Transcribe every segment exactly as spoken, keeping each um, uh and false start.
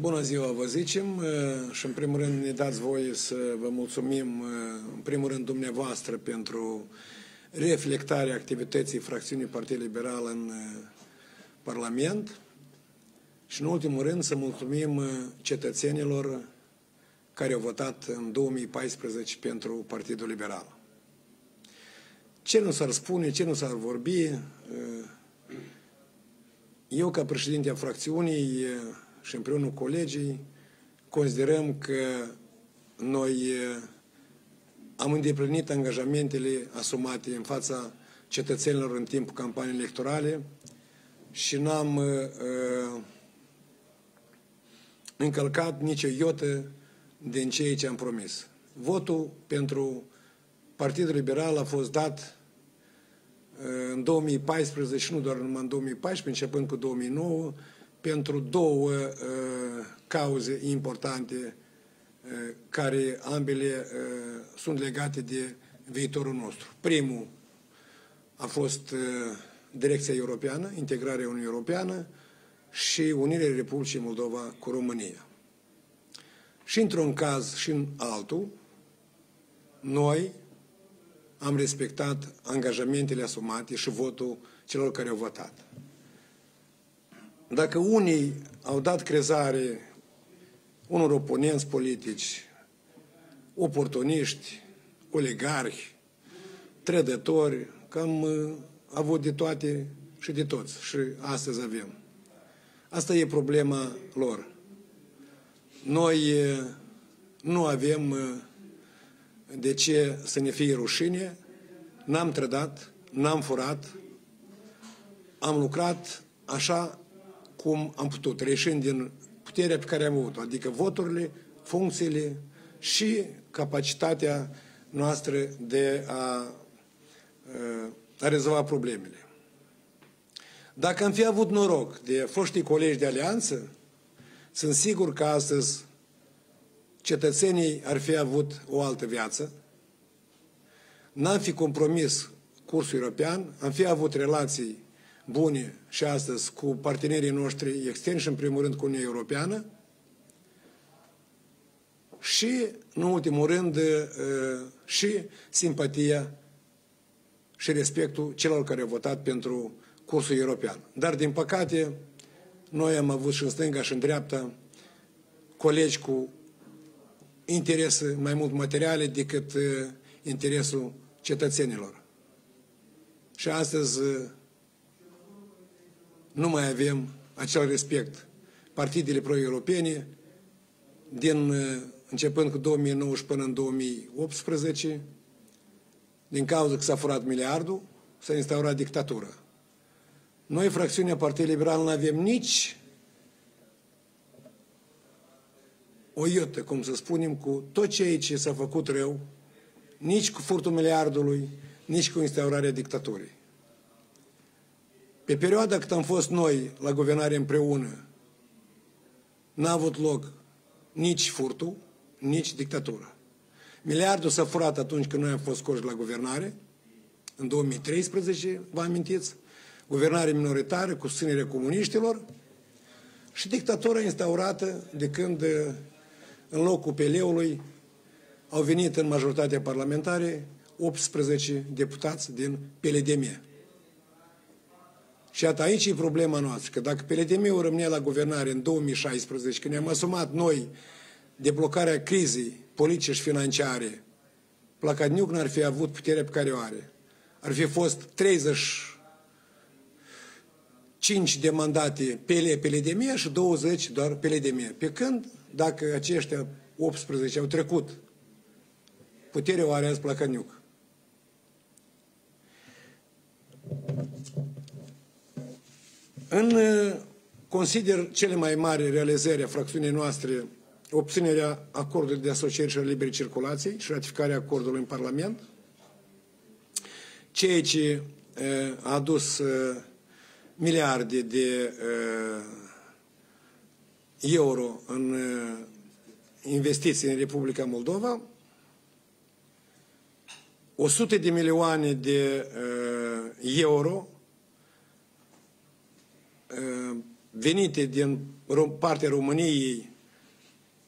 Bună ziua, vă zicem, și în primul rând ne dați voie să vă mulțumim, în primul rând dumneavoastră, pentru reflectarea activității fracțiunii Partid Liberal în Parlament și, în ultimul rând, să mulțumim cetățenilor care au votat în două mii paisprezece pentru Partidul Liberal. Ce nu s-ar spune, ce nu s-ar vorbi, eu, ca președinte a fracțiunii și împreună cu colegii, considerăm că noi am îndeplinit angajamentele asumate în fața cetățenilor în timpul campaniei electorale și n-am uh, încălcat nicio iotă din ceea ce am promis. Votul pentru Partidul Liberal a fost dat uh, în două mii paisprezece și nu doar numai în două mii paisprezece, începând cu două mii nouă, pentru două uh, cauze importante uh, care ambele uh, sunt legate de viitorul nostru. Primul a fost uh, direcția europeană, integrarea Uniunii Europeană și unirea Republicii Moldova cu România. Și într-un caz și în altul, noi am respectat angajamentele asumate și votul celor care au votat. Dacă unii au dat crezare unor oponenți politici, oportuniști, oligarhi, trădători, că am avut de toate și de toți și astăzi avem. Asta e problema lor. Noi nu avem de ce să ne fie rușine, n-am trădat, n-am furat, am lucrat așa cum am putut, reșind din puterea pe care am avut-o, adică voturile, funcțiile și capacitatea noastră de a, a rezolva problemele. Dacă am fi avut noroc de foștii colegi de alianță, sunt sigur că astăzi cetățenii ar fi avut o altă viață, n-am fi compromis cursul european, am fi avut relații bune și astăzi cu partenerii noștri externi și în primul rând cu Uniunea Europeană și, în ultimul rând, și simpatia și respectul celor care au votat pentru cursul european. Dar, din păcate, noi am avut și în stânga și în dreapta colegi cu interese mai mult materiale decât interesul cetățenilor. Și astăzi nu mai avem acel respect. Partidele pro-europene, din, începând cu două mii nouăsprezece până în două mii optsprezece, din cauza că s-a furat miliardul, s-a instaurat dictatura. Noi, fracțiunea Partidului Liberal, nu avem nici o iotă, cum să spunem, cu tot ceea ce s-a făcut rău, nici cu furtul miliardului, nici cu instaurarea dictaturii. Pe perioada cât am fost noi la guvernare împreună, n-a avut loc nici furtul, nici dictatura. Miliardul s-a furat atunci când noi am fost scoși la guvernare, în două mii treisprezece, vă amintiți, guvernare minoritară cu susținerea comuniștilor și dictatura instaurată de când în locul P L-ului au venit în majoritatea parlamentare optsprezece deputați din P L D M. Și iată, aici e problema noastră, că dacă P L D M-ul rămânea la guvernare în două mii șaisprezece, când ne-am asumat noi deblocarea crizei politice și financiare, Placadniuc n-ar fi avut puterea pe care o are. Ar fi fost treizeci și cinci de mandate P L, P L D M și douăzeci doar P L D M. Pe când, dacă aceștia optsprezece au trecut, puterea o are azi Placadniuc. În, consider cele mai mari realizări a fracțiunii noastre obținerea acordului de asociere și a liberei circulației și ratificarea acordului în Parlament, ceea ce a adus miliarde de euro în investiții în Republica Moldova, o sută de milioane de euro venite din partea României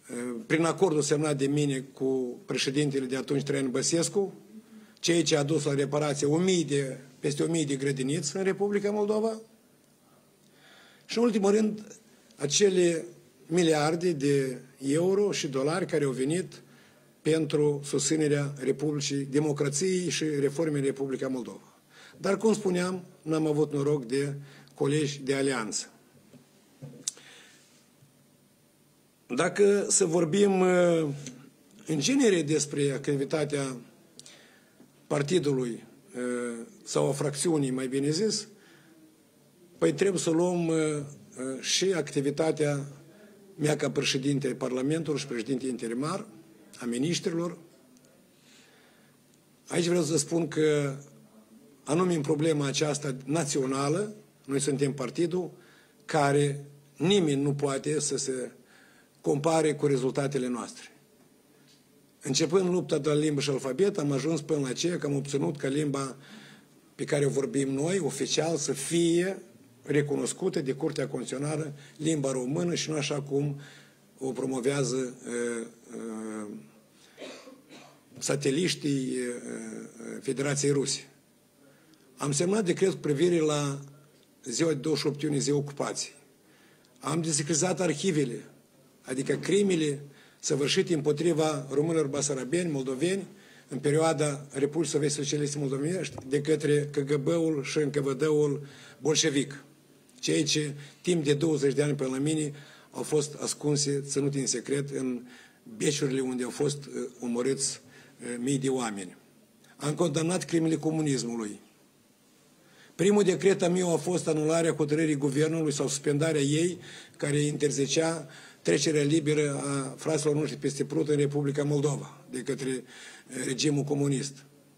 prin acordul semnat de mine cu președintele de atunci, Traian Băsescu, ceea ce a dus la reparație o mie de, peste o mie de grădiniți în Republica Moldova. Și în ultimul rând, acele miliarde de euro și dolari care au venit pentru susținerea Republicii, democrației și reformei în Republica Moldova. Dar, cum spuneam, n-am avut noroc de colegi de alianță. Dacă să vorbim în genere despre activitatea partidului sau a fracțiunii, mai bine zis, păi trebuie să luăm și activitatea mea ca președinte al Parlamentului și președinte interimar, a miniștrilor. Aici vreau să spun că, anume în problema aceasta națională, noi suntem partidul care nimeni nu poate să se compare cu rezultatele noastre. Începând lupta de la limbă și alfabet, am ajuns până la aceea că am obținut ca limba pe care o vorbim noi, oficial, să fie recunoscută de Curtea Constituțională, limba română, și nu așa cum o promovează uh, uh, sateliștii uh, Federației Ruse. Am semnat decret cu privire la ziua de douăzeci și opt iunie, ziua ocupației. Am desecretizat arhivele, adică crimele săvârșite împotriva românilor basarabeni, moldoveni, în perioada Republicii Sovietice Socialiste Moldovenești, de către K G B-ul și N K V D-ul bolșevic. Ceea ce timp de douăzeci de ani până la mine au fost ascunse, ținute în secret în beciurile unde au fost uh, omorâți uh, mii de oameni. Am condamnat crimele comunismului. Primul decret al meu a fost anularea hotărârii guvernului sau suspendarea ei, care interzicea trecerea liberă a fraților noștri peste Prut în Republica Moldova, de către uh, regimul comunist.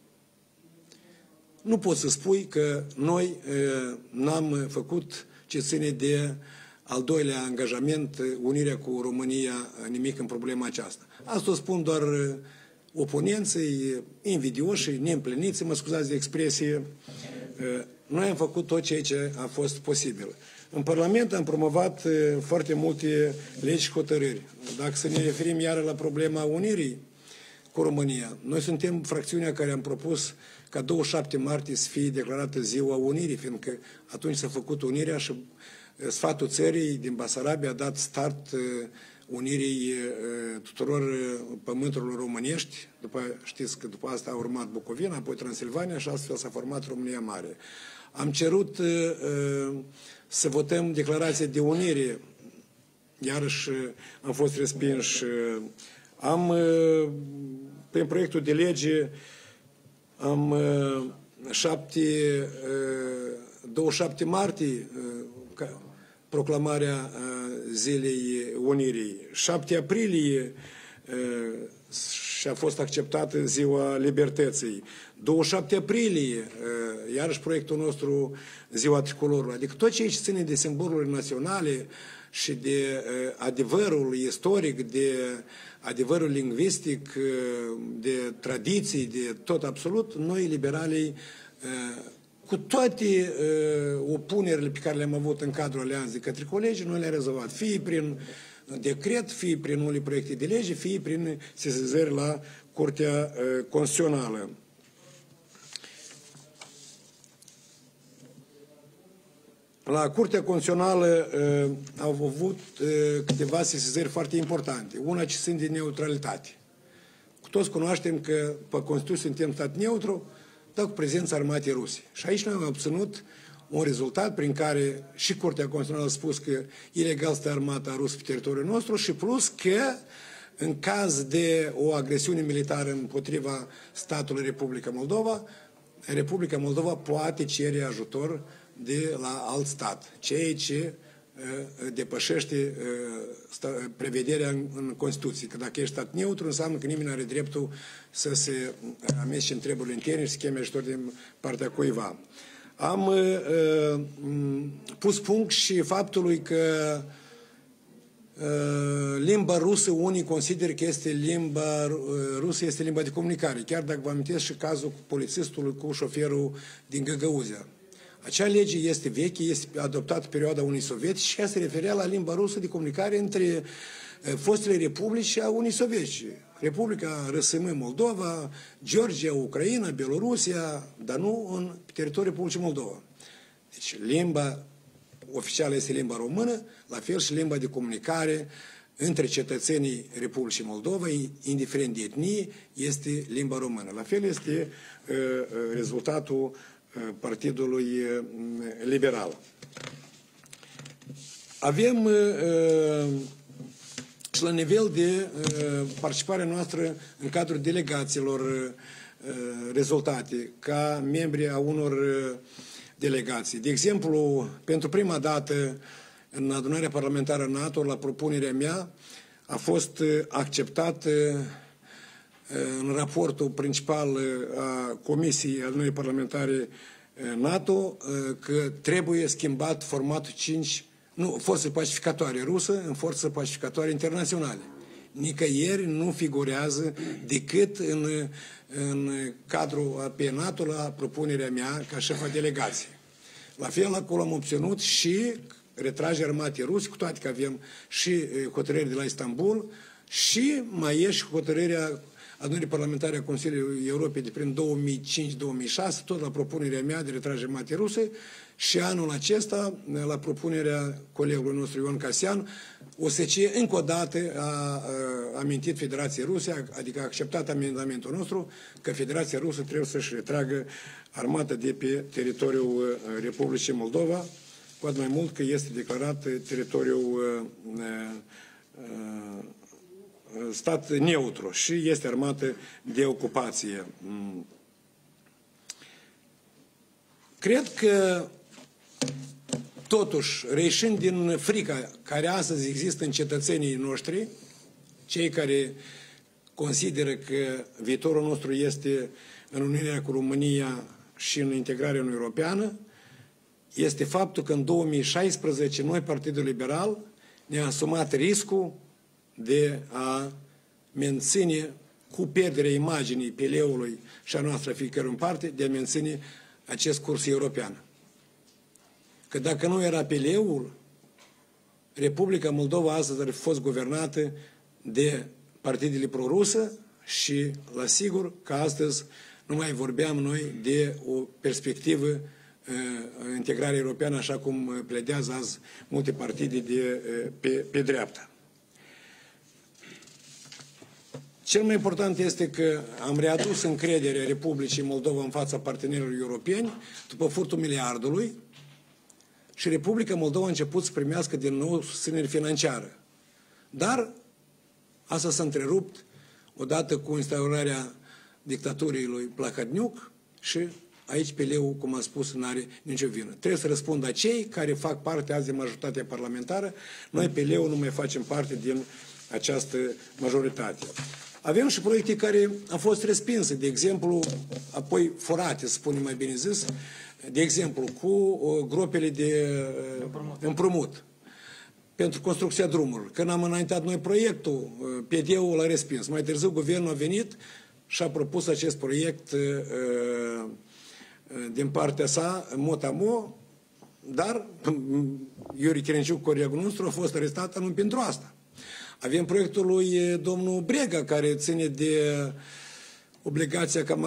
Nu pot să spui că noi uh, n-am făcut ce ține de al doilea angajament, unirea cu România, nimic în problema aceasta. Asta o spun doar oponenții, invidioși, neîmpliniți, mă scuzați de expresie. Noi am făcut tot ceea ce a fost posibil. În Parlament am promovat foarte multe legi și hotărâri. Dacă să ne referim iară la problema unirii cu România, noi suntem fracțiunea care am propus ca douăzeci și șapte martie să fie declarată ziua unirii, fiindcă atunci s-a făcut unirea și sfatul țării din Basarabia a dat start unirii tuturor pământurilor românești. După, știți că după asta a urmat Bucovina, apoi Transilvania și astfel s-a format România Mare. Am cerut să votăm declarația de unire, iarăși am fost respinși. Am, prin proiectul de lege, am șapte, douăzeci și șapte martie, proclamarea Zilei Unirii. șapte aprilie și a fost acceptată Ziua Libertății. douăzeci și șapte aprilie, iarăși proiectul nostru, Ziua Tricolorului. Adică tot ce aici ține de simbolurile naționale și de adevărul istoric, de adevărul lingvistic, de tradiții, de tot absolut, noi, liberalii, cu toate uh, opunerile pe care le-am avut în cadrul alianței către colegi, noi le-am rezolvat, fie prin decret, fie prin unele proiecte de lege, fie prin sesizări la Curtea uh, Constituțională. La Curtea Constituțională uh, au avut uh, câteva sesizări foarte importante. Una ce țin de neutralitate. Cu toți cunoaștem că pe Constituție suntem stat neutru, dar cu prezența armatei ruse. Și aici noi am obținut un rezultat prin care și Curtea Constituțională a spus că ilegal stă armata rusă pe teritoriul nostru și plus că în caz de o agresiune militară împotriva statului Republica Moldova, Republica Moldova poate cere ajutor de la alt stat, ceea ce uh, depășește uh, prevederea în, în Constituție. Că dacă ești stat neutru, înseamnă că nimeni nu are dreptul să se amestece în treburile interne și să cheme ajutor din partea cuiva. Am uh, pus punct și faptului că uh, limba rusă, unii consideră că este limba uh, rusă, este limba de comunicare. Chiar dacă vă amintesc și cazul cu polițistul, cu șoferul din Găgăuzea. Acea lege este veche, este adoptată în perioada Unii Sovietice și ea se referea la limba rusă de comunicare între fostele republici a Unii Sovietice. Republica R S M Moldova, Georgia, Ucraina, Belorusia, dar nu în teritoriul Republicii Moldova. Deci limba oficială este limba română, la fel și limba de comunicare între cetățenii Republicii Moldova, indiferent de etnie, este limba română. La fel este uh, rezultatul uh, Partidului uh, Liberal. Avem uh, și la nivel de uh, participarea noastră în cadrul delegațiilor uh, rezultate, ca membri a unor uh, delegații. De exemplu, pentru prima dată în adunarea parlamentară NATO, la propunerea mea, a fost acceptat în raportul principal a Comisiei Adunării Parlamentare NATO că trebuie schimbat formatul cinci, nu, forțe pacificatoare rusă în forțe pacificatoare internaționale. Nicăieri nu figurează decât în, în cadrul pe NATO la propunerea mea ca șefa delegației. La fel, acolo am obținut și retragerea armatei ruse, cu toate că avem și hotărâri de la Istanbul și mai e și hotărârea Adunării Parlamentare a Consiliului Europei de prin două mii cinci două mii șase, tot la propunerea mea de retragere armatei ruse, și anul acesta, la propunerea colegului nostru Ion Casian, O S C E încă o dată a, a amintit Federației Ruse, adică a acceptat amendamentul nostru, că Federația Rusă trebuie să-și retragă armata de pe teritoriul Republicii Moldova, cu atât mai mult că este declarat teritoriul uh, uh, stat neutru și este armată de ocupație. Cred că totuși, reieșind din frica care astăzi există în cetățenii noștri, cei care consideră că viitorul nostru este în uniunea cu România și în integrarea Uniunii Europeană, este faptul că în două mii șaisprezece noi, Partidul Liberal, ne-am asumat riscul de a menține, cu pierderea imaginii P L-ului și a noastră fiecare în parte, de a menține acest curs european. Că dacă nu era P L-ul, Republica Moldova astăzi ar fi fost guvernată de partidele pro-rusă și, la sigur, că astăzi nu mai vorbeam noi de o perspectivă uh, integrare europeană, așa cum pledează azi multe partide de, uh, pe, pe dreapta. Cel mai important este că am readus încrederea Republicii Moldova în fața partenerilor europeni după furtul miliardului și Republica Moldova a început să primească din nou susținere financiară. Dar asta s-a întrerupt odată cu instaurarea dictaturii lui Plahotniuc și aici P L-ul, cum am spus, nu are nicio vină. Trebuie să răspundă cei care fac parte azi de majoritatea parlamentară. Noi, P L-ul, nu mai facem parte din această majoritate. Avem și proiecte care au fost respinse, de exemplu, apoi forate, să spunem mai bine zis, de exemplu, cu uh, gropele de uh, împrumut. împrumut pentru construcția drumurilor. Când am înaintat noi proiectul, uh, P D-ul l-a respins. Mai târziu guvernul a venit și a propus acest proiect uh, uh, din partea sa, mot-a-mo, dar Iuri Chirenciuc, colegul nostru, a fost arestat anul pentru asta. Avem proiectul lui domnul Brega, care ține de obligația ca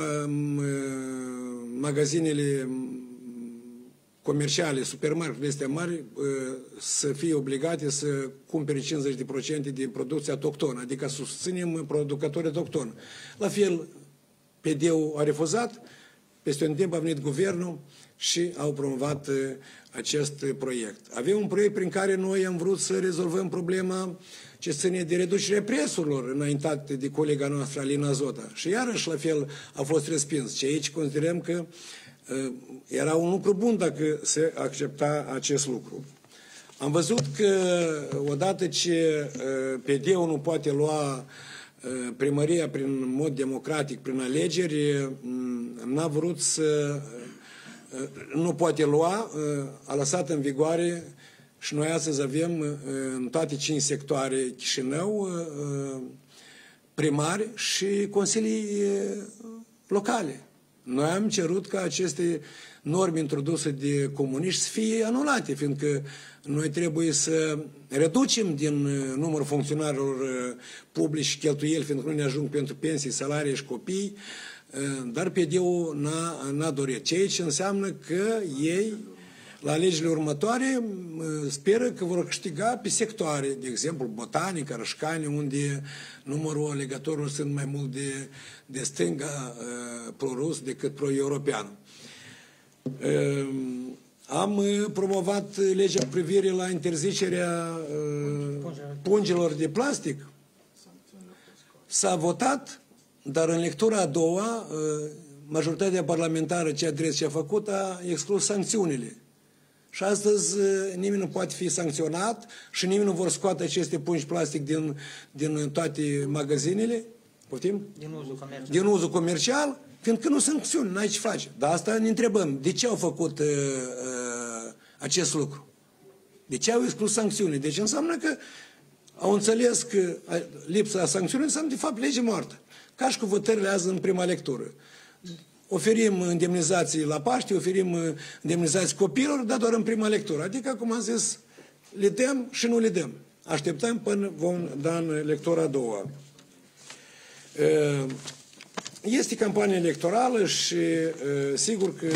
magazinele comerciale, supermarketurile astea mari, să fie obligate să cumpere cincizeci la sută din producția autohtonă, adică să susținem producătorii autohtoni. La fel, P D-ul a refuzat, peste un timp a venit guvernul și au promovat acest proiect. Avem un proiect prin care noi am vrut să rezolvăm problema ce ține de reducerea prețurilor înaintate de colega noastră, Alina Zota. Și iarăși, la fel, a fost respins. Și aici considerăm că uh, era un lucru bun dacă se accepta acest lucru. Am văzut că odată ce uh, P D-ul nu poate lua uh, primăria prin mod democratic, prin alegeri, uh, n-a vrut să... Uh, nu poate lua, uh, a lăsat în vigoare. Și noi astăzi avem în toate cinci sectoare Chișinău primari și consilii locale. Noi am cerut ca aceste norme introduse de comuniști să fie anulate, fiindcă noi trebuie să reducem din numărul funcționarilor publici și cheltuieli, fiindcă nu ne ajung pentru pensii, salarii și copii, dar P D-ul n-a dorit. Ceea ce înseamnă că ei, la alegerile următoare, speră că vor câștiga pe sectoare, de exemplu, botanică, rășcani, unde numărul alegătorilor sunt mai mult de, de stânga pro-rus decât pro-european. Am promovat legea cu privire la interzicerea pungilor de plastic. S-a votat, dar în lectura a doua, majoritatea parlamentară, cea drept ce a făcut, a exclus sancțiunile. Și astăzi nimeni nu poate fi sancționat și nimeni nu vor scoate aceste pungi plastic din, din toate magazinele. Poftim? Din uzul comercial. Din uzul comercial, fiindcă nu sunt sancțiuni, n-ai ce face. Dar asta ne întrebăm, de ce au făcut uh, uh, acest lucru? De ce au exclus sancțiunile? Deci înseamnă că au înțeles că lipsa sancțiunilor înseamnă de fapt lege moartă. Ca și cu votările azi în prima lectură. Oferim indemnizații la Paște, oferim indemnizații copiilor, dar doar în prima lectură. Adică, cum am zis, le dăm și nu le dăm. Așteptăm până vom da în lectura a doua. Este campanie electorală și sigur că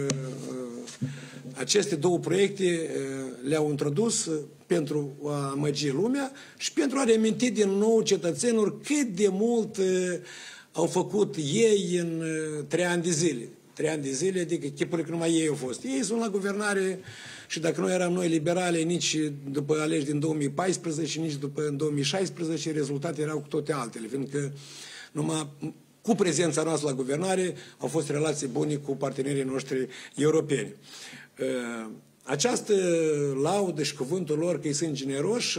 aceste două proiecte le-au introdus pentru a amăgi lumea și pentru a reaminti din nou cetățenilor cât de mult au făcut ei în trei ani de zile. Trei ani de zile, adică chipul că numai ei au fost. Ei sunt la guvernare și dacă noi eram noi liberale, nici după alegeri din două mii paisprezece, nici după în două mii șaisprezece, rezultatele erau cu toate altele, fiindcă numai cu prezența noastră la guvernare au fost relații bune cu partenerii noștri europeni. Această laudă și cuvântul lor că ei sunt generoși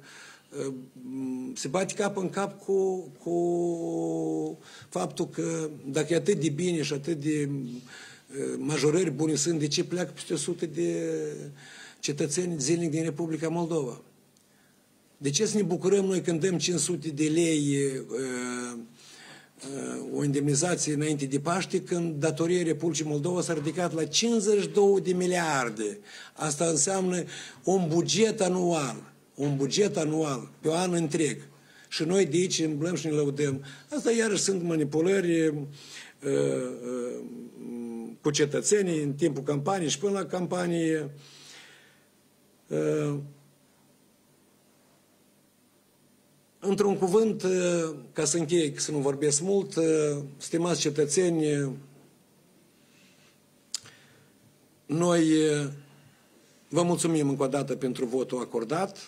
se bate cap în cap cu, cu faptul că dacă e atât de bine și atât de majorări bune sunt, de ce pleacă peste o sută de cetățeni zilnic din Republica Moldova? De ce să ne bucurăm noi când dăm cinci sute de lei o indemnizație înainte de Paște, când datoria Republicii Moldova s-a ridicat la cincizeci și două de miliarde? Asta înseamnă un buget anual. Un buget anual, pe an întreg. Și noi de aici îmblăm și ne lăudăm. Asta iarăși sunt manipulări uh, uh, cu cetățenii în timpul campaniei și până la campanie. Uh, Într-un cuvânt, uh, ca să închei, să nu vorbesc mult, uh, stimați cetățeni, uh, noi uh, vă mulțumim încă o dată pentru votul acordat.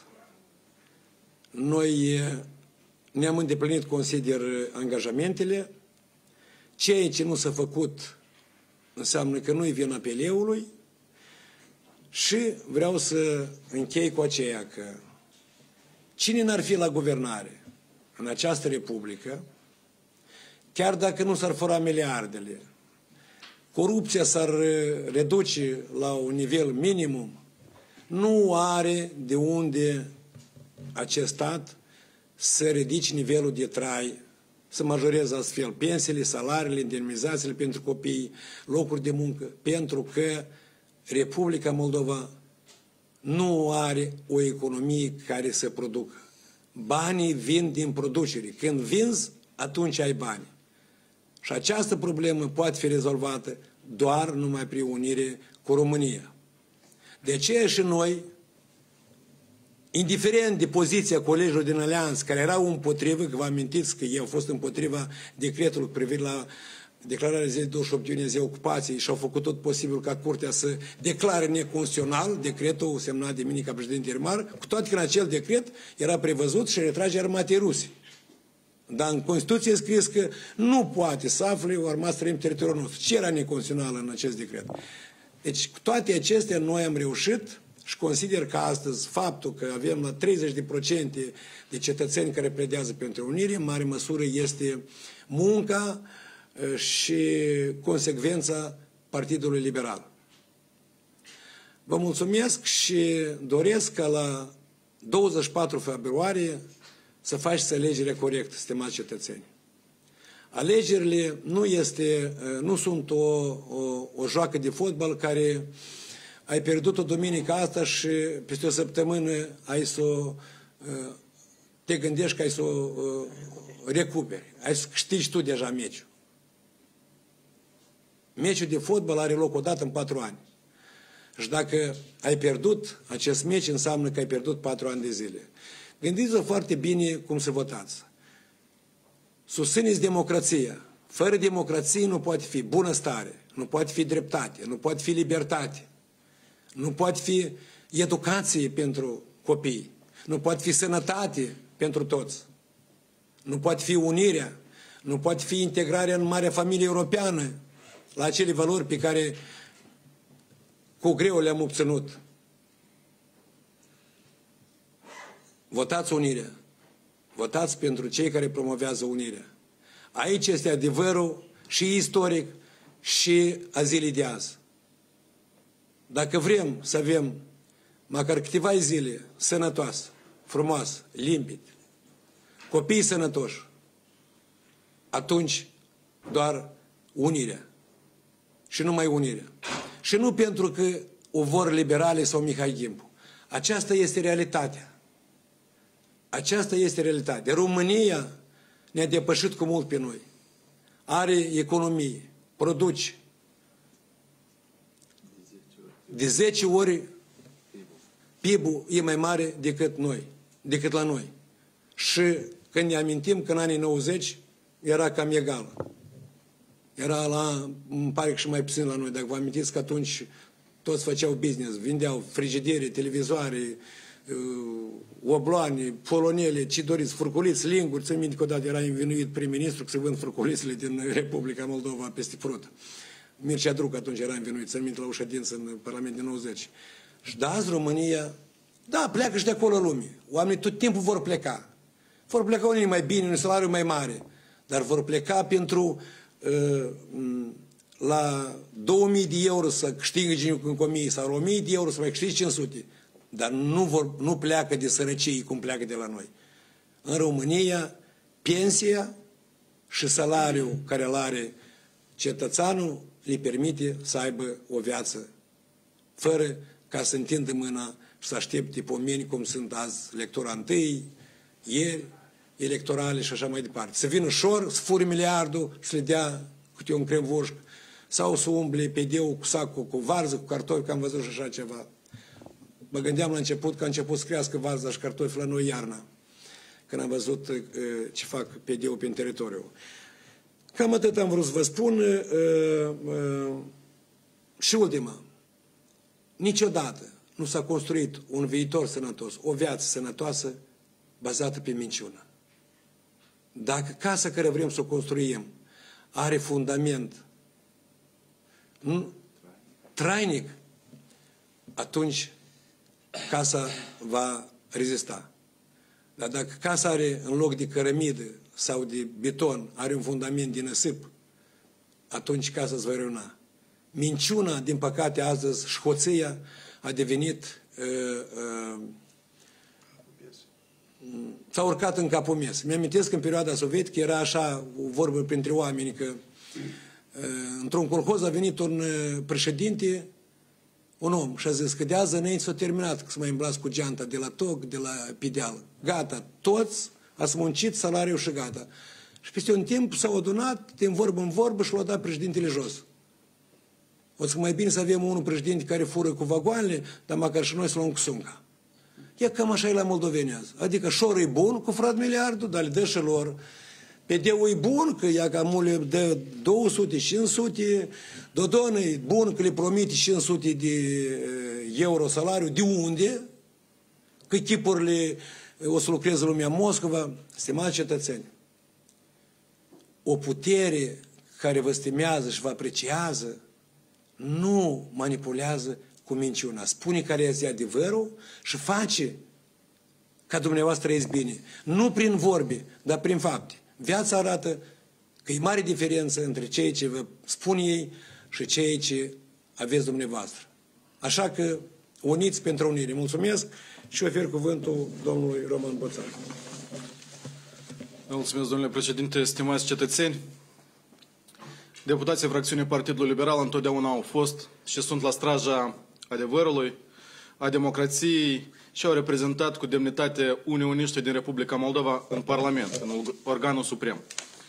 Noi ne-am îndeplinit, consider, angajamentele. Ceea ce nu s-a făcut înseamnă că nu-i vina P L-ului și vreau să închei cu aceea că cine n-ar fi la guvernare în această republică, chiar dacă nu s-ar fura miliardele, corupția s-ar reduce la un nivel minimum, nu are de unde acest stat să ridice nivelul de trai, să majoreze astfel pensiile, salariile, indemnizațiile pentru copii, locuri de muncă, pentru că Republica Moldova nu are o economie care să producă. Banii vin din producere. Când vinzi, atunci ai bani. Și această problemă poate fi rezolvată doar numai prin unire cu România. De aceea și noi, indiferent de poziția colegilor din Alianță, care erau împotrivă, că vă amintiți că ei au fost împotriva decretului privind la declararea zilei douăzeci și opt iunie zi ocupației și au făcut tot posibil ca Curtea să declare neconstituțional decretul semnat de mine ca președinte interimar, cu toate că în acel decret era prevăzut și retragerea armatei ruse. Dar în Constituție e scris că nu poate să afle o armată străină pe teritoriul nostru. Ce era neconstituțional în acest decret? Deci, cu toate acestea, noi am reușit și consider că astăzi faptul că avem la treizeci de procente de cetățeni care pledează pentru unire, în mare măsură este munca și consecvența Partidului Liberal. Vă mulțumesc și doresc ca la douăzeci și patru februarie să faceți alegerea corectă, stimați cetățeni. Alegerile nu, este, nu sunt o, o, o joacă de fotbal care ai pierdut-o duminica asta și peste o săptămână ai să o, te gândești că ai să o recuperi. Ai să câștigi tu deja meciul. Meciul de fotbal are loc o dată în patru ani. Și dacă ai pierdut acest meci, înseamnă că ai pierdut patru ani de zile. Gândiți-vă foarte bine cum să votați. Susțineți democrația. Fără democrație nu poate fi bunăstare, nu poate fi dreptate, nu poate fi libertate, nu poate fi educație pentru copii, nu poate fi sănătate pentru toți, nu poate fi unirea, nu poate fi integrarea în marea familie europeană la acele valori pe care cu greu le-am obținut. Votați unirea. Votați pentru cei care promovează unirea. Aici este adevărul și istoric și a zilei de azi. Dacă vrem să avem măcar câteva zile sănătoase, frumoase, limpede, copii sănătoși, atunci doar unirea. Și numai unirea. Și nu pentru că o vor liberale sau Mihai Gimbu. Aceasta este realitatea. Aceasta este realitatea. România ne-a depășit cu mult pe noi. Are economie, produce de zece ori P I B-ul e mai mare decât noi, decât la noi. Și când ne amintim că în anii nouăzeci era cam egală. Era la, îmi pare că și mai puțin la noi, dacă vă amintiți că atunci toți făceau business, vindeau frigidere, televizoare, obloane, polonele, ce doriți, furculiți, linguri. Țin minte că odată era învinuit prim-ministru că se vând furculițele din Republica Moldova peste frută. Mircea Druc atunci era învinuit, țin minte la o ședință în Parlamentul din nouăzeci. Și da, azi România, da, pleacă și de acolo lumii. Oamenii tot timpul vor pleca. Vor pleca unii mai bine, un salariu mai mare, dar vor pleca pentru uh, la două mii de euro să câștigă în comisie sau la o mie de euro să mai câștigă cinci sute. Dar nu, vor, nu pleacă de sărăcie cum pleacă de la noi. În România, pensia și salariul care îl are cetățeanul le permite să aibă o viață fără ca să întindă mâna și să aștepte pomeni cum sunt azi lectura întâi, ieri, electorale și așa mai departe. Să vină ușor, să fure miliardul și să le dea câte un cremvușc sau să umble pe deu cu sacul, cu varză, cu cartofi, că am văzut și așa ceva. Mă gândeam la început că a început să crească varza și cartofi la noi iarna, când am văzut uh, ce fac pe deu prin teritoriu. Cam atât am vrut să vă spun. Uh, uh, și ultima. Niciodată nu s-a construit un viitor sănătos, o viață sănătoasă bazată pe minciună. Dacă casa care vrem să o construim are fundament trainic, atunci casa va rezista. Dar dacă casa are în loc de cărămidă sau de beton, are un fundament din năsip, atunci casa îți va reuna. Minciuna, din păcate, astăzi, și hoția a devenit uh, uh, s-a urcat în capul mes. Mi-amintesc că în perioada sovietică era așa o vorbă printre oameni că uh, într-un colhoz a venit un uh, președinte, un om, și a zis că de azi înainte s-a terminat că să mai îmblați cu geanta de la toc, de la pideal. Gata, toți ați muncit salariul și gata. Și peste un timp s-au adunat din vorbă în vorbă și l-a dat președintele jos. O să mai bine să avem unul președinte care fură cu vagoanele, dar măcar și noi să luăm cu sunca. E cam așa e la moldoveni azi. Adică șorul e bun cu frat miliardul, dar le dă și lor. Pe deu e bun, că ea cam le dă două sute, cinci sute, Dodon e bun că le promite cinci sute de euro salariu. De unde? Că chipurile o să lucreze lumea Moscova. Stimați cetățeni, o putere care vă stimează și vă apreciază nu manipulează cu minciuna. Spune care este adevărul și face ca dumneavoastră trăiți bine. Nu prin vorbe, dar prin fapte. Viața arată că e mare diferență între cei ce vă spun ei și cei ce aveți dumneavoastră. Așa că uniți pentru unire. Mulțumesc și ofer cuvântul domnului Roman Boțan. Mulțumesc, domnule președinte, stimați cetățeni. Deputații fracțiunii Partidului Liberal întotdeauna au fost și sunt la straja adevărului, a democrației și au reprezentat cu demnitate unioniștii din Republica Moldova în Parlament, în organul suprem.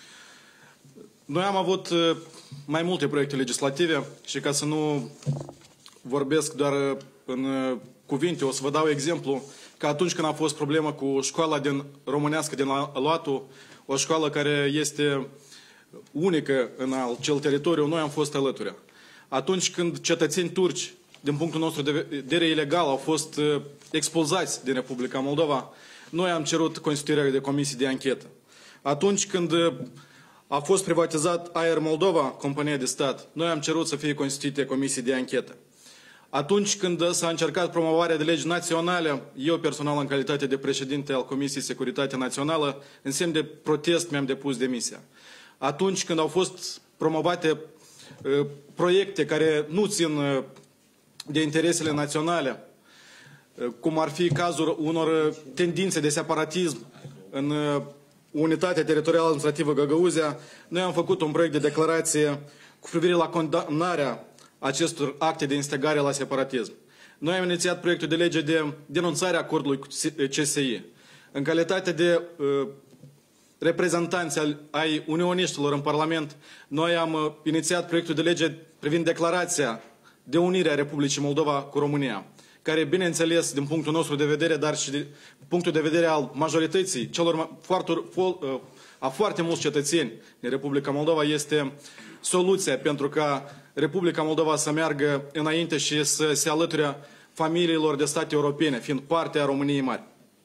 Noi am avut mai multe proiecte legislative și ca să nu vorbesc doar în cuvinte, o să vă dau exemplu că atunci când a fost problema cu școala din românească din Alatu, o școală care este unică în acel teritoriu, noi am fost alături. Atunci când cetățeni turci, din punctul nostru de vedere ilegal, au fost expulzați din Republica Moldova, noi am cerut constituirea de comisii de anchetă. Atunci când a fost privatizat Aer Moldova, compania de stat, noi am cerut să fie constituite comisii de anchetă. Atunci când s-a încercat promovarea de legi naționale, eu personal în calitate de președinte al Comisiei Securitate Națională, în semn de protest mi-am depus demisia. Atunci când au fost promovate uh, proiecte care nu țin uh, de interesele naționale, uh, cum ar fi cazul unor tendințe de separatism în uh, Unitatea Teritorială Administrativă Găgăuzia, noi am făcut un proiect de declarație cu privire la condamnarea acestor acte de instigare la separatism. Noi am inițiat proiectul de lege de denunțare a acordului C S I. În calitate de uh, reprezentanți ai unioniștilor în Parlament, noi am uh, inițiat proiectul de lege privind declarația de unire a Republicii Moldova cu România, care, bineînțeles, din punctul nostru de vedere, dar și din punctul de vedere al majorității celor foarte, uh, a foarte mulți cetățeni din Republica Moldova, este soluția pentru ca Republica Moldova să meargă înainte și să se alăture familiilor de state europene, fiind parte a României mari.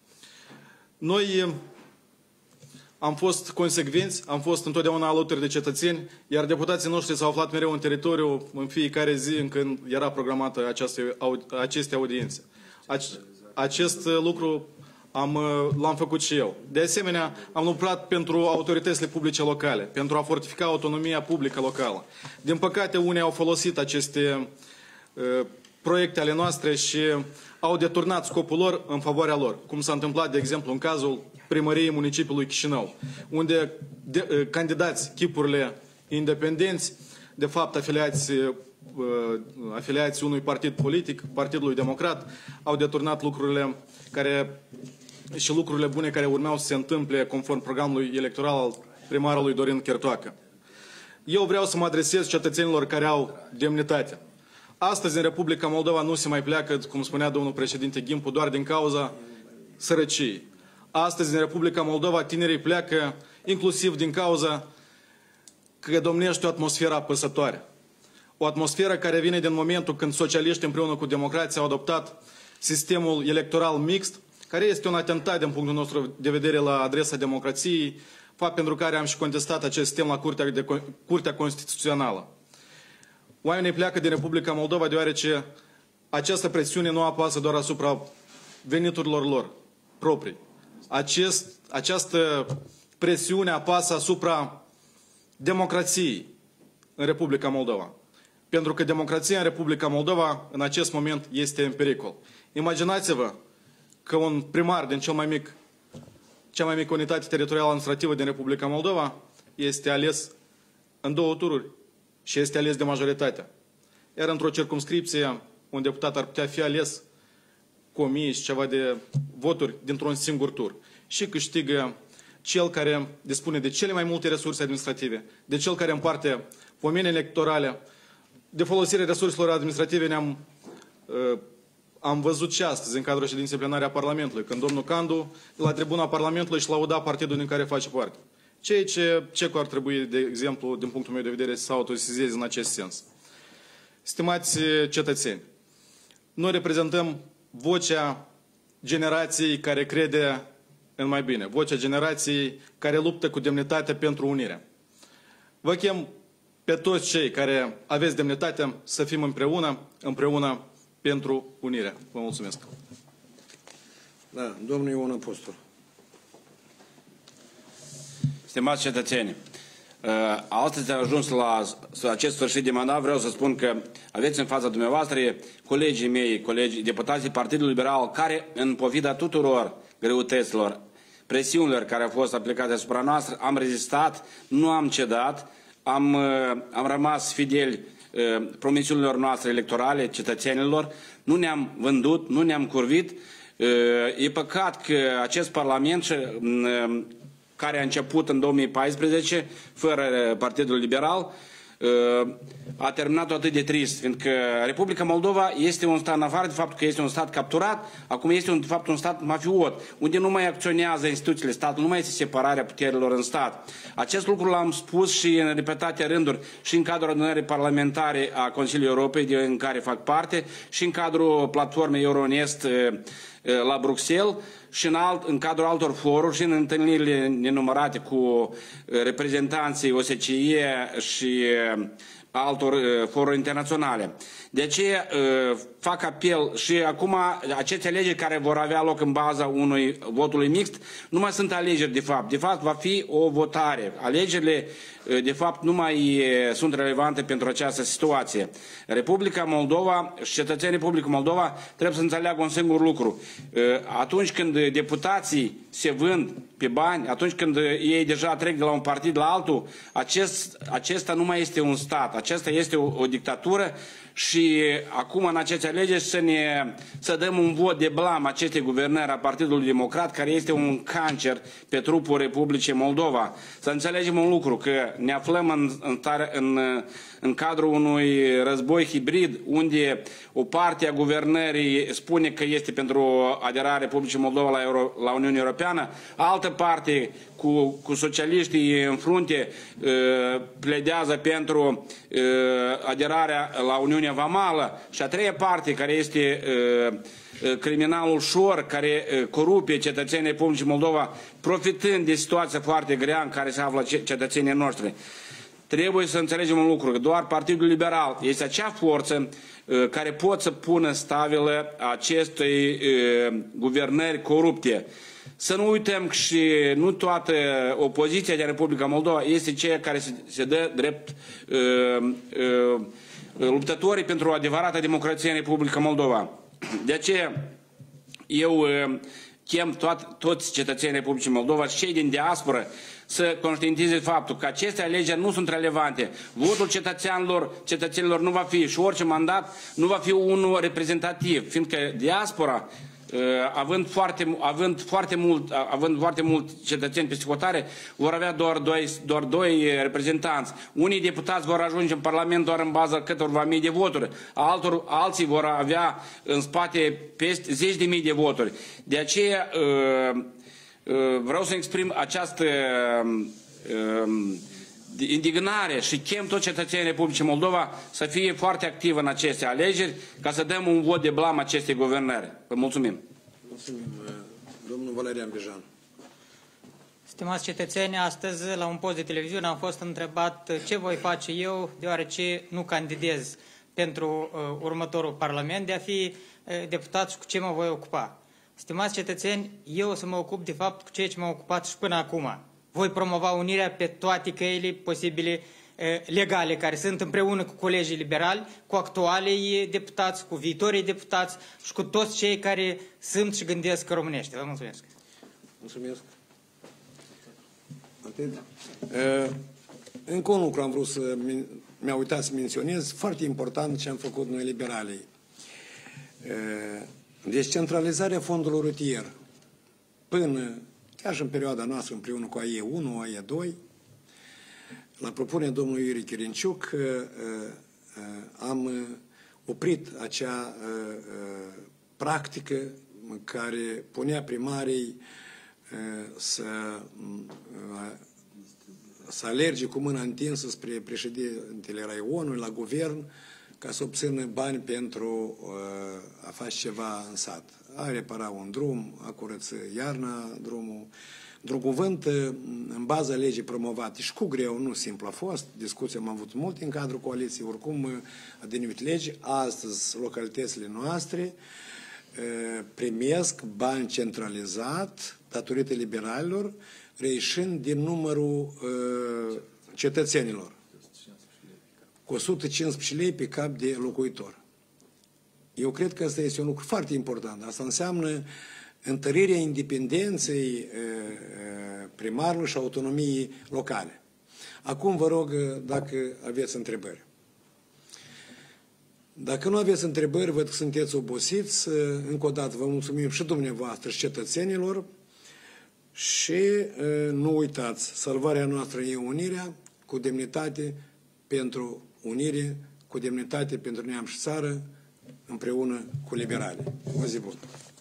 Noi am fost consecvenți, am fost întotdeauna alături de cetățeni, iar deputații noștri s-au aflat mereu în teritoriu în fiecare zi în când era programată această, aceste audiențe. Acest lucru am, l-am făcut și eu. De asemenea, am lucrat pentru autoritățile publice locale, pentru a fortifica autonomia publică locală. Din păcate, unii au folosit aceste uh, proiecte ale noastre și au deturnat scopul lor în favoarea lor, cum s-a întâmplat, de exemplu, în cazul primăriei municipiului Chișinău, unde de, uh, candidați chipurile independenți, de fapt afiliați, uh, afiliați unui partid politic, Partidului Democrat, au deturnat lucrurile care și lucrurile bune care urmeau să se întâmple conform programului electoral al primarului Dorin Chertoacă. Eu vreau să mă adresez cetățenilor care au demnitate. Astăzi, în Republica Moldova, nu se mai pleacă, cum spunea domnul președinte Ghimpu, doar din cauza sărăciei. Astăzi, în Republica Moldova, tinerii pleacă inclusiv din cauza că domnește o atmosferă apăsătoare. O atmosferă care vine din momentul când socialiștii împreună cu democrații au adoptat sistemul electoral mixt, care este un atentat din punctul nostru de vedere la adresa democrației, fapt pentru care am și contestat acest sistem la Curtea, de, Curtea Constituțională. Oamenii pleacă din Republica Moldova deoarece această presiune nu apasă doar asupra veniturilor lor proprii. Acest, această presiune apasă asupra democrației în Republica Moldova. Pentru că democrația în Republica Moldova în acest moment este în pericol. Imaginați-vă că un primar din cel mai mic, cea mai mică unitate teritorială administrativă din Republica Moldova este ales în două tururi și este ales de majoritate. Iar într-o circumscripție, un deputat ar putea fi ales cu o mie și ceva de voturi dintr-un singur tur. Și câștigă cel care dispune de cele mai multe resurse administrative, de cel care împarte pomeni electorale, de folosirea resurselor administrative ne-am uh, am văzut și astăzi, în cadrul ședinței plenare a Parlamentului, când domnul Candu, de la tribuna Parlamentului, își lauda partidul din care face parte. Ceea ce CECU ar trebui, de exemplu, din punctul meu de vedere, să autosizeze în acest sens. Stimați cetățeni, noi reprezentăm vocea generației care crede în mai bine, vocea generației care luptă cu demnitate pentru unire. Vă chem pe toți cei care aveți demnitate să fim împreună, împreună pentru unire. Vă mulțumesc. Da, domnul Ion Apostol. Stimați cetățeni, astăzi am ajuns la acest sfârșit de mandat. Vreau să spun că aveți în fața dumneavoastră colegii mei, colegii deputații Partidului Liberal, care, în pofida tuturor greutăților, presiunilor care au fost aplicate asupra noastră, am rezistat, nu am cedat, am, am rămas fideli promisiunilor noastre electorale, cetățenilor, nu ne-am vândut, nu ne-am curvit. E păcat că acest Parlament, care a început în două mii paisprezece, fără Partidul Liberal, a terminat-o atât de trist, fiindcă Republica Moldova este un stat, în afară de faptul că este un stat capturat, acum este un, de fapt un stat mafiot, unde nu mai acționează instituțiile statului, nu mai este separarea puterilor în stat. Acest lucru l-am spus și în repetate rânduri și în cadrul adunării parlamentare a Consiliului Europei, de, în care fac parte, și în cadrul platformei Euronest la Bruxelles, și în, alt, în cadrul altor foruri și în întâlnirile nenumărate cu reprezentanții O S C E și altor foruri internaționale. De aceea fac apel și acum aceste alegeri care vor avea loc în baza unui votului mixt nu mai sunt alegeri de fapt. De fapt va fi o votare. Alegerile de fapt nu mai sunt relevante pentru această situație. Republica Moldova și cetățenii Republicii Moldova trebuie să înțeleagă un singur lucru. Atunci când deputații se vând pe bani, atunci când ei deja trec de la un partid la altul, acest, acesta nu mai este un stat, acesta este o, o dictatură. Și acum în aceste alegeri să, ne, să dăm un vot de blam acestei guvernări a Partidului Democrat, care este un cancer pe trupul Republicii Moldova. Să înțelegem un lucru, că ne aflăm în, în, în, în cadrul unui război hibrid, unde o parte a guvernării spune că este pentru aderarea Republicii Moldova la, Euro, la Uniunea Europeană, altă parte cu, cu socialiștii în frunte pledează pentru aderarea la Uniunea Vamală, și a treia parte, care este criminalul șor, care corupe cetățenii Republicii Moldova, profitând de situația foarte grea în care se află cetățenii noștri. Trebuie să înțelegem un lucru, că doar Partidul Liberal este acea forță care pot să pună stabilă acestei guvernări corupte. Să nu uităm că și nu toată opoziția din Republica Moldova este ceea care se, se dă drept uh, uh, luptătorii pentru o adevărată democrație în Republica Moldova. De aceea eu uh, chem toat, toți cetățenii Republicii Moldova și cei din diasporă să conștientizeze faptul că aceste alegeri nu sunt relevante. Votul cetățenilor, cetățenilor nu va fi și orice mandat nu va fi unul reprezentativ, fiindcă diaspora, având foarte, având foarte mult, având foarte mult cetățeni pe hotare, vor avea doar doi, doar doi reprezentanți. Unii deputați vor ajunge în Parlament doar în baza câtorva mii de voturi, altor, alții vor avea în spate peste zeci de mii de voturi. De aceea vreau să exprim această indignare și chem toți cetățenii Republicii Moldova să fie foarte activi în aceste alegeri, ca să dăm un vot de blam acestei guvernări. Vă mulțumim. Mulțumim, domnul Valerian Bijan. Stimați cetățeni, astăzi la un post de televiziune am fost întrebat ce voi face eu, deoarece nu candidez pentru uh, următorul Parlament, de a fi uh, deputat și cu ce mă voi ocupa. Stimați cetățeni, eu o să mă ocup de fapt cu ceea ce m-am ocupat și până acum. Voi promova unirea pe toate căile posibile legale, care sunt împreună cu colegii liberali, cu actualii deputați, cu viitorii deputați și cu toți cei care sunt și gândesc românește. Vă mulțumesc. Mulțumesc. Atât. Încă un lucru am vrut să mi-a uitat să menționez, foarte important ce am făcut noi liberalii. Descentralizarea fondului rutier până chiar și în perioada noastră, împreună cu A E unu, A E doi, la propunerea domnului Iuri Chirinciuc, am oprit acea practică care punea primarii să, să alerge cu mâna întinsă spre președintele Raionului, la guvern, ca să obțină bani pentru a face ceva în sat. A repara un drum, a curăță iarna drumul. Într-un cuvânt, în baza legii promovate și cu greu, nu simplu a fost, discuții am avut multe în cadrul coaliției, oricum a denumit lege. Astăzi, localitățile noastre primesc bani centralizat datorită liberalilor, reieșind din numărul cetățenilor, cu o sută cincisprezece lei pe cap de locuitor. Eu cred că asta este un lucru foarte important. Asta înseamnă întărirea independenței primarului și autonomiei locale. Acum vă rog dacă aveți întrebări. Dacă nu aveți întrebări, văd că sunteți obosiți. Încă o dată vă mulțumim și dumneavoastră și cetățenilor și nu uitați, salvarea noastră e unirea cu demnitate pentru unire, cu demnitate pentru neam și țară, împreună cu liberale. O zi bună!